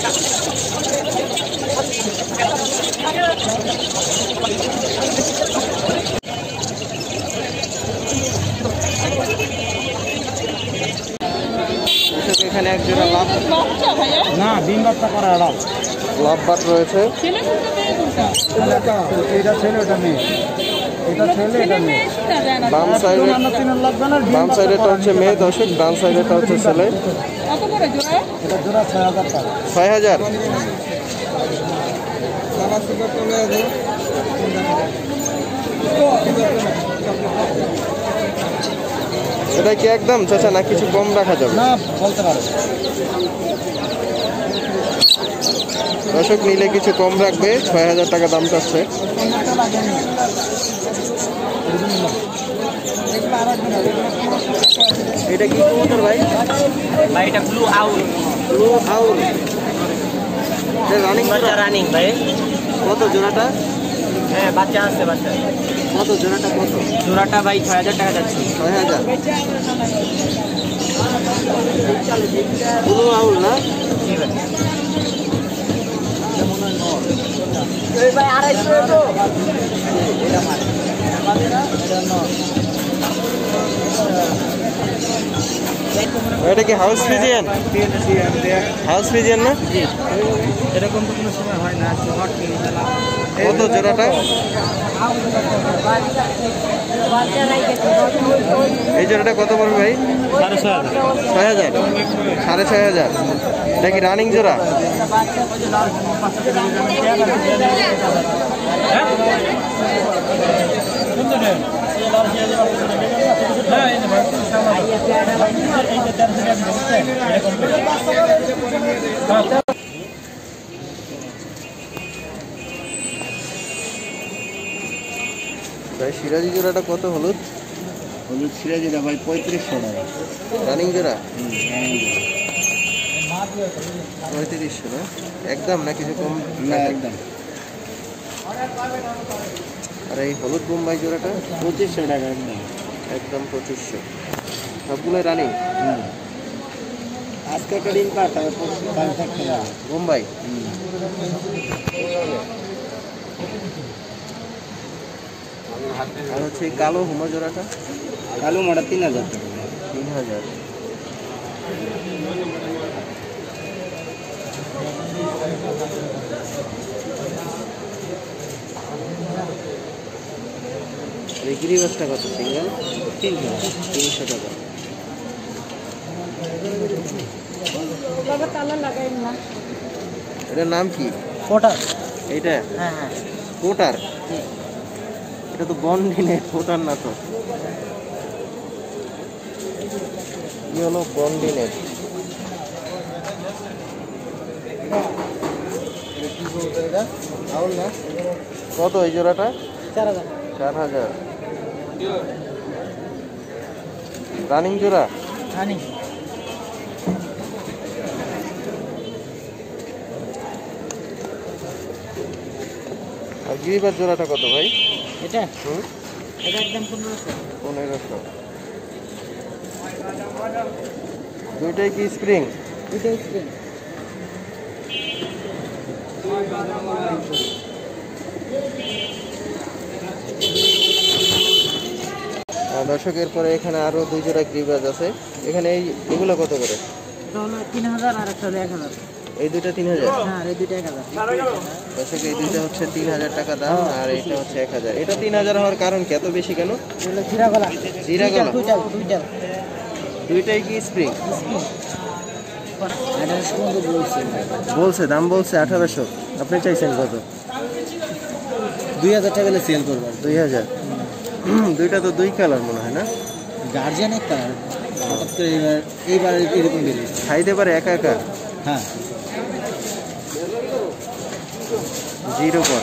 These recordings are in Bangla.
এখানে এক জোড়া লাভ না ডিম বাচ্চা করা এলাম লাভ বাট রয়েছে। এটা ছেলে ওটা মেয়ে, এটা ছেলে এটা মেয়ে। বাম সাইডেটা হচ্ছে মেয়ে দর্শক, ডান সাইডেটা হচ্ছে ছেলে। এটা জোড়া ৬,০০০ টাকা। ৬,০০০। এটা কি একদম চাচা না কিছু কম রাখা যাবে? না বলতে পারো দর্শক, নিলে কিছু কম রাখবে। ৬,০০০ টাকা দাম চাচ্ছে। এটা কি কবুতর ভাই? ভাই এটা blue owl. Blue owl running বাচ্চা রানিং ভাই। কত জোড়াটা? হ্যাঁ বাচ্চা আছে বাচ্চা। কত জোড়াটা কত? জোড়াটা ভাই ৬,০০০ টাকা যাচ্ছে। ৬,০০০। ব্লু আউল না? জি ভাই। এই ভাই ২৫০ তো। এটা কি হাউস ফ্রিজিয়ান? হাউস ফ্রিজিয়ান না? এরকম তো কোনো সময় হয় না। কত জোড়াটা? এই জোড়াটা কত পড়বে ভাই? ৬,০০০। ৬,৫০০। এটা কি রানিং জোড়া? ভাই সিরাজি জোড়াটা কত? হলুদ হলুদ সিরাজিটা ভাই ৩৫০০ টাকা। রানিং জোড়া ৩৫০০ না? একদম না কিছু কম? না একদম। আর এই হলুদ বোম্বাই জোড়াটা ২৫০০ টাকা একদম। একদম ২৫০০। সবগুলো রানিং? আজকে একটা ডিম পাঠাবে বোম্বাই। আর হচ্ছে কালো হুমা জোড়াটা? কালো মোটা ৩,০০০ টাকা। ৩,০০০। গিরিবাসটা কত সিঙ্গেল? ৩০০ টাকা। এটার নাম কি? কোটার। এইটা? হ্যাঁ হ্যাঁ কোটার। এটা তো বন্ডিনে, কোটার না তো। কি হলো বন্ডিনে? আউল না? কত এই জোড়াটা? ৪,০০০। ৪,০০০। রানিং জোড়া? রানিং। আর গিরিবাস জোড়াটা কত ভাই? এটা এটা একদম ১৫০০। ১৫০০। দুইটাই কি স্প্রিং? দুইটাই স্প্রিং। দর্শকের পরে এখানে আরো ২ জোড়া গিরিবাস আছে। এখানে এগুলো কত করে? এটা হলো ৩,০০০ আর একটা হলো ১,০০০। এই দুইটা ৩,০০০? হ্যাঁ এই দুইটা ১,০০০। দর্শক এই দুইটা হচ্ছে ৩,০০০ টাকা দাম আর এটা হচ্ছে ১,০০০। এটা ৩,০০০ হওয়ার কারণ কি? এত বেশি কেন? এগুলো জিরা গলা। জিরা গলা? দুইটা। দুইটাই কি স্প্রিং? বলছে দাম বলছে ১৮০০। আপনি চাইছেন কত? ২,০০০ টাকা সেল করবো। ২,০০০। দুইটা তো ২ কালার মনে হয় না? গার্জিয়ান এক কালার। এইবার এরকম বেরিয়েছে। খাইতে পারে একা একা? হ্যাঁ। জিরো পর।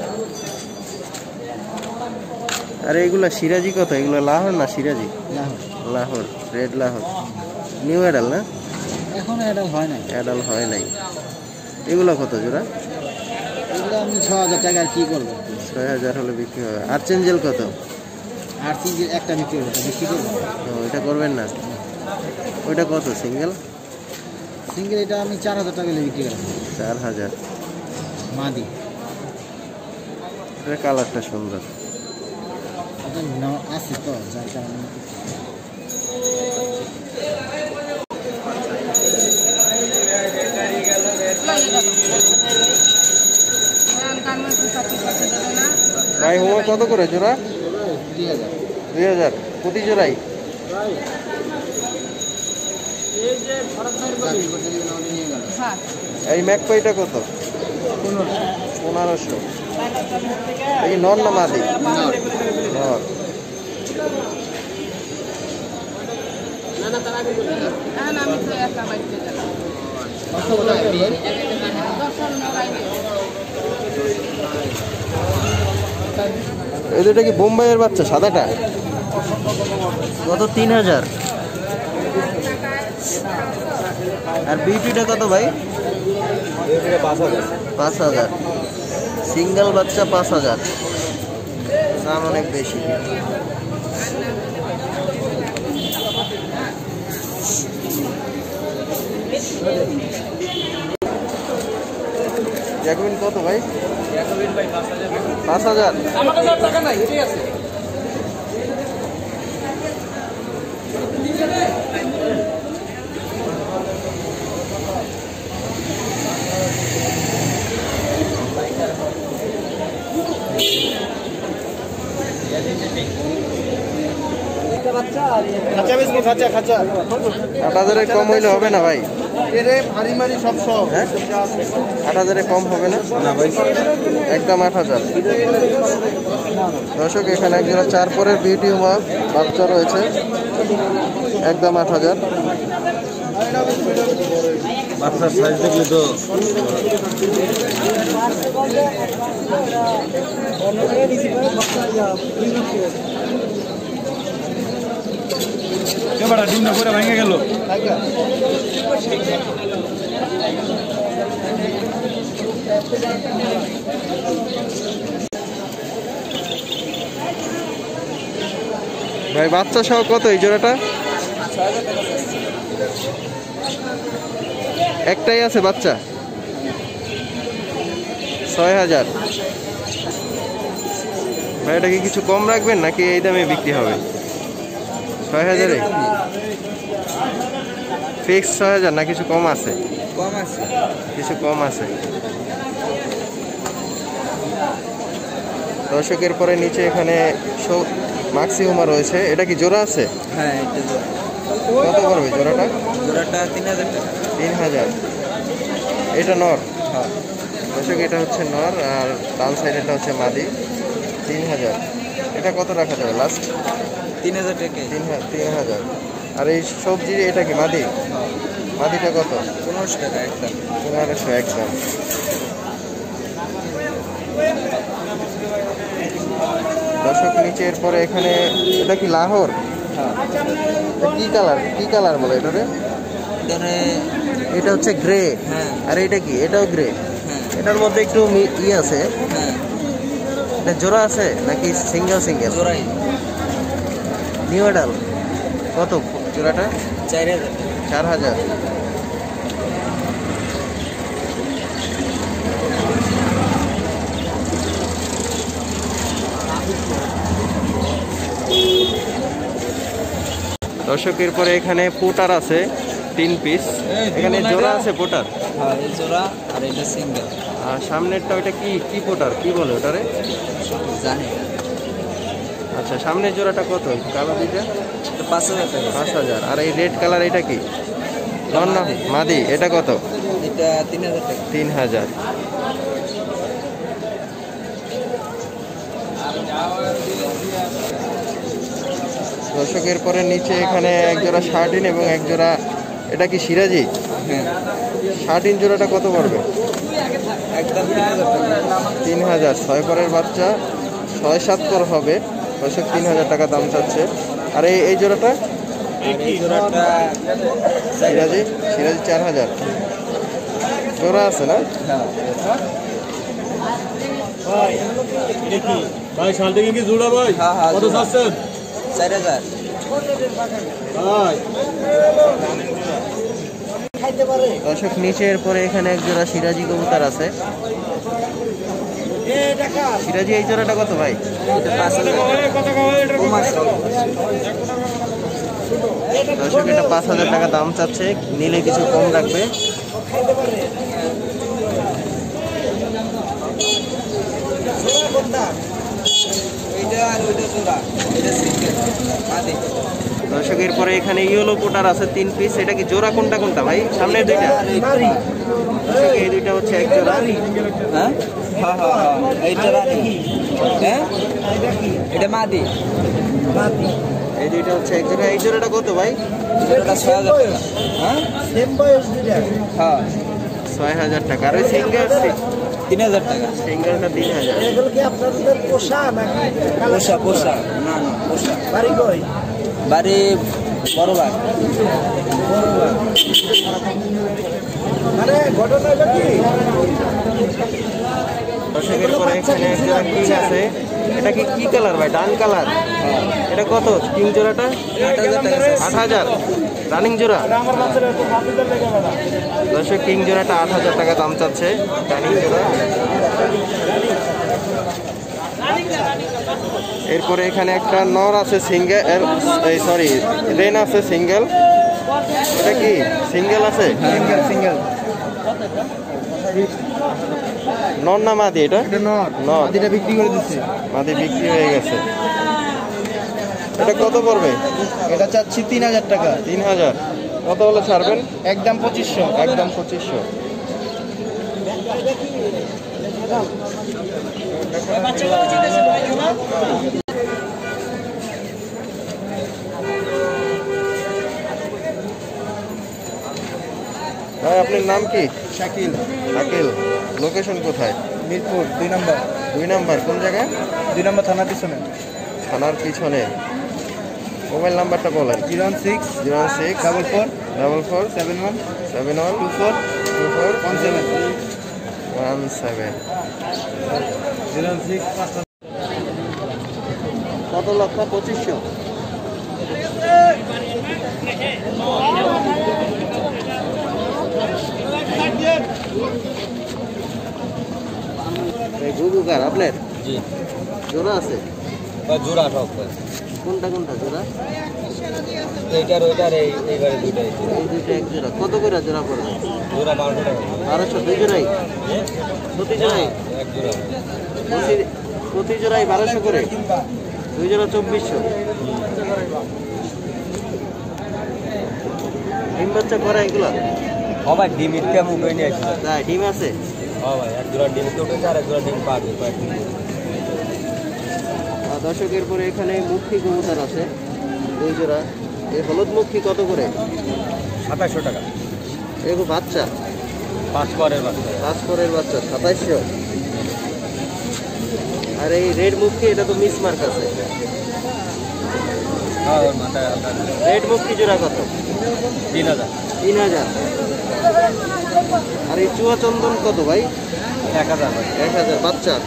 আর এগুলা সিরাজি কত? এগুলো লাহোর না সিরাজি? Lahore. Red Lahore. New adult না? এখনো অ্যাডাল হয় না। অ্যাডাল হয় নাই। এগুলো কত জোড়া? এগুলো আমি ৬,০০০ টাকা আর কি করবো? ৬,০০০ হলে বিক্রি হবে। আর্চেঞ্জেল কত? আর্চেঞ্জেল একটা বিক্রি হবে, বিক্রি করবো। ও এটা করবেন না? ওইটা কত সিঙ্গেল? সিঙ্গেল এটা আমি 4000 টাকা হলে বিক্রি করি। 4000। মাদি। এর কালারটা সুন্দর। এটা আছে তো যার কারণে ভাই হুমা কত করে জোড়া? 2000। 2000 প্রতি জোড়াই? এই ম্যাকপাইটা কত? 1500। এই নর না মাদি? নর। এই দুটা কি বোম্বাইয়ের বাচ্চা সাদাটা? কত? 3000। আর বিউটিটা কত ভাই? 5000। সিঙ্গেল বাচ্চা 5000, দাম অনেক বেশি। জ্যাকবিন কত ভাই? 5000। আমার কাছে টাকা নাই, এটাই আছে। খাঁচা বেচবো, খাঁচা খাঁচা। 8000 কম হইলে হবে না ভাই? এরে ভারী মারি সব সব। হ্যাঁ 8000 কম হবে না? না ভাই, একদম 8000। দর্শক এখানে একজোড়া 4 পরের বিউটি হুমা বাচ্চা রয়েছে, একদম 8000। বাচ্চার সাইজ দেখলে তো ডিম না করে ভেঙে গেল। ভাই বাচ্চা সহ কত এই জোড়াটা? একটাই আছে বাচ্চা? 6000। ভাই এটা কি কিছু কম রাখবেন নাকি এই দামে বিক্রি হবে? 6000-এ ফিক্স 6000 না কিছু কম আছে? কম আছে, কিছু কম আছে। দর্শকের পরে নিচে এখানে মাক্সি হুমা রয়েছে, এটা কি জোড়া আছে? হ্যাঁ কত পড়বে জোড়াটা? জোড়াটা 3000 টাকা। 3000। এটা নর? হ্যাঁ দর্শক এটা হচ্ছে নর আর ডান সাইডেরটা হচ্ছে মাদি। 3000। এটা কত রাখা যাবে লাস্ট? 3000 টাকা। 3000। আর এই সবজি এটা কি মাদি? মাদিটা কত? 1500 টাকা একদম। 1500 একদম। দর্শক নিচে এরপরে এখানে এটা কি লাহোর? কি কালার, কি কালার বলে এটারে? এটা হচ্ছে গ্রে। হ্যাঁ আর এটা কি? এটাও গ্রে। হ্যাঁ এটার মধ্যে একটু ই আছে। হ্যাঁ এটা জোড়া আছে নাকি সিঙ্গেল সিঙ্গেল? জোড়াই। নিউ অ্যাডাল কত জোড়াটা? 4000। 4000। দর্শক এরপরে এখানে পোটার আছে 3 পিস। এখানে জোড়া আছে পোটার? হ্যাঁ এই জোড়া আর এটা সিঙ্গেল। আর সামনেরটা ওইটা কি কি পোটার কি বলে ওটারে? জানি। আচ্ছা সামনের জোড়াটা কত? কালো দুইটা? 5000 টাকা। 5000। আর এই রেড কালার এটা কি? নর না মাদি? এটা কত? এটা 3000 টাকা। 3000। দর্শকের পরে নিচে এখানে একজোড়া শার্টিন এবং একজোড়া এটা কি সিরাজি? হ্যাঁ শার্টিন জোড়াটা কত পড়বে? একদম 3000 টাকা। 3000। 6 পরের বাচ্চা 6-7 পর হবে। দর্শক 3000 টাকা দাম চাচ্ছে। আর এই জোড়াটা? এই জোড়াটা সিরাজি? সিরাজি 4000। জোড়া আছে না? ভাই শালটিকে কি জোড়া ভাই? হ্যাঁ, কত জোড়া। চাচ্ছেন? 4000। ভাই দর্শক নিচের পরে এখানে এক জোড়া সিরাজি কবুতর আছে। সিরাজি এই জোড়াটা কত ভাই? দর্শক এটা 5,000 টাকা দাম চাচ্ছে, নিলে কিছু কম রাখবে। দর্শকের পরে এখানে ইয়েলো পোটার আছে 3 পিস। এটা কি জোড়া কোনটা কোনটা ভাই? সামনের দুইটা দর্শক, এই দুইটা হচ্ছে এক জোড়া। হ্যাঁ এইটা রানী, হ্যাঁ এটা মাদি, এই দুইটা হচ্ছে এক জোড়া। এই জোড়াটা কত ভাই? এটা 6,000 টাকা। হ্যাঁ হ্যাঁ 6,000 টাকা। আর ওই সিঙ্গেল 3,000 টাকা। সিঙ্গেলটা 3,000। পোষা পোষা, না না পোষা। বাড়ি বড়বাগ। দর্শকের পরে এখানে একটা কিং আছে। এটা কি কালার ভাই? Dun colour. এটা কত কিং জোড়াটা? 8,000 রানিং জোড়া। দর্শক কিং জোড়াটা 8,000 টাকা দাম চাচ্ছে, রানিং জোড়া। এরপরে এখানে একটা নর আছে সিঙ্গেল, সরি রেন আছে সিঙ্গেল। এটা কি সিঙ্গেল আছে? সিঙ্গেল নর না মাদি? এটা নর নর। মাদিটা বিক্রি করে দিচ্ছে। মাদি বিক্রি হয়ে গেছে। এটা কত পড়বে? এটা চাচ্ছি 3,000 টাকা। 3,000। কত হলে ছাড়বেন? একদম 2500। একদম 2500। ভাই আপনার নাম কি? শাকিল। শাকিল। লোকেশন কোথায়? মিরপুর 2 নম্বর। 2 নাম্বার কোন জায়গায়? 2 নম্বর থানার পিছনে। থানার পিছনে। মোবাইল নাম্বারটা বলেন। 06 06 44 44 71 71 24 24 17 17। 06 কত লক্ষ? 2500। গুগুকার আপনার জি জোড়া আছে? জোড়া সব কোনটা কোনটা জোড়া? এইটার ওইটার এইবারে দুইটাই এই দুইটা এক জোড়া। কত করে জোড়া পড়বে? জোড়া 12 টাকা। 1200। দুই জোড়াই? প্রতি জোড়াই? এক জোড়া। প্রতি জোড়াই 1200 করে? দুই জোড়া 2400। ডিম বাচ্চা করা এগুলো? ভাই ডিম ইটটা মুখে নিয়ে আসছে। তাই ডিম আছে? ভাই এক জোড়া ডিম তো উঠেছে, আর এক জোড়া ডিম পাবে কয়েকদিন। দর্শকের পরে এখানে মুখী কবুতর আছে 2 জোড়া। এই হলুদ মুখী কত করে? 2700 টাকা। এগুলো বাচ্চা? 5 পরের বাচ্চা। 5 পরের বাচ্চা 2700। আর এই রেড মুখী, এটা তো মিস মার্ক আছে। হ্যাঁ ওর মাথায় আলাদা। রেড মুখী জোড়া কত? 3,000। 3,000। আর এই চুয়া চন্দন কত ভাই? 1,000 ভাই। 1,000 বাচ্চা।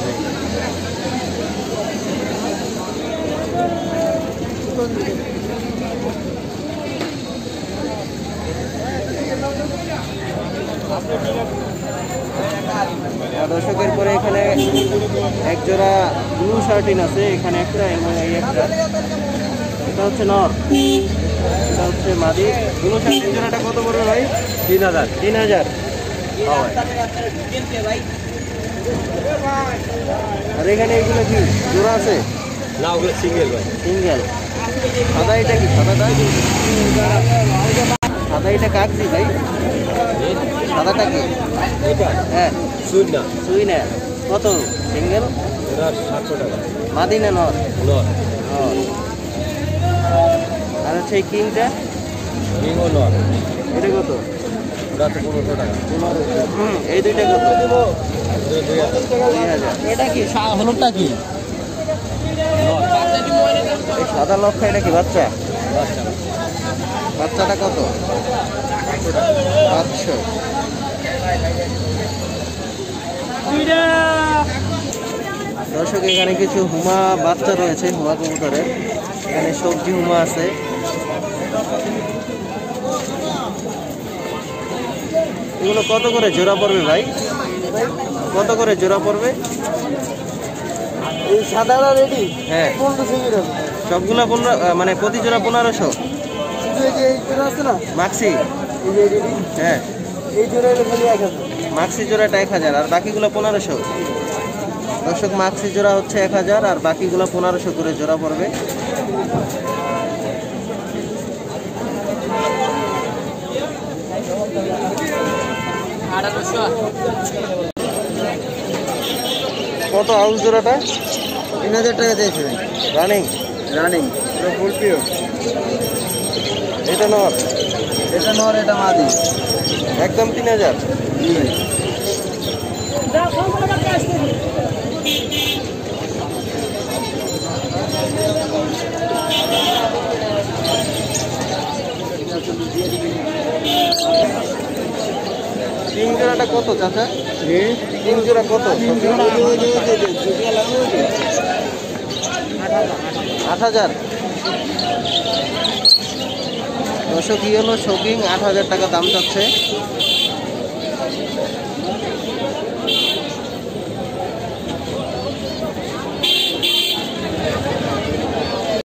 দর্শকের পরে এখানে এক জোড়া ব্লু শার্টিন আছে, এখানে একটা এবং এই একটা। এটা হচ্ছে নর, এটা হচ্ছে মাদি। ব্লু শার্টিন জোড়াটা কত পড়বে ভাই? 3,000। 3,000। আর এখানে এগুলো কি জোড়া আছে? না ওগুলো সিঙ্গেল ভাই। সিঙ্গেল। সাদা এটা কি? সাদাটা সাদা এটা কাকজি ভাই? সাদাটা কি? এটা হ্যাঁ শুন না সুই না। কত সিঙ্গেল? এটা 700 টাকা। মাদি না নর? নর। আর হচ্ছে এই কিংটা? কিংও নর। এটা কত? ওটা তো 1500 টাকা। এই দুইটা কত? 2,000। 2,000। এটা কি হলুদটা কি? এই সাদা লক্ষা এটা কি বাচ্চা? বাচ্চাটা কত? 500। দর্শক এখানে কিছু হুমা বাচ্চা রয়েছে, হুমা কবুতরের। এখানে সবজি হুমা আছে। এগুলো কত করে জোড়া পড়বে ভাই? কত করে জোড়া পড়বে? এই সাদাটা রেডি হ্যাঁ 1500 করে সবগুলা 15 মানে প্রতি জোড়া 1500। শুধু এই যে এই জোড়া আছে না, মাক্সি? এই যে রেডি, হ্যাঁ এই জোড়া হলো খালি 1000। মাক্সি জোড়াটা 1000 আর বাকিগুলো 1500। দর্শক মাক্সি জোড়া হচ্ছে 1000 আর বাকিগুলো 1500 করে জোড়া পড়বে। কত হাউস জোড়াটা? 3000 টাকা দিয়েছে রানিং? রানিং। ফুল পিওর। এটা নর? এটা নর, এটা মাদি। একদম 3000। তিন জোড়াটা কত চাচা? তিন জোড়া কত? 8000। দর্শক কি হলো শৌকিং 8000 টাকা দাম চাচ্ছে।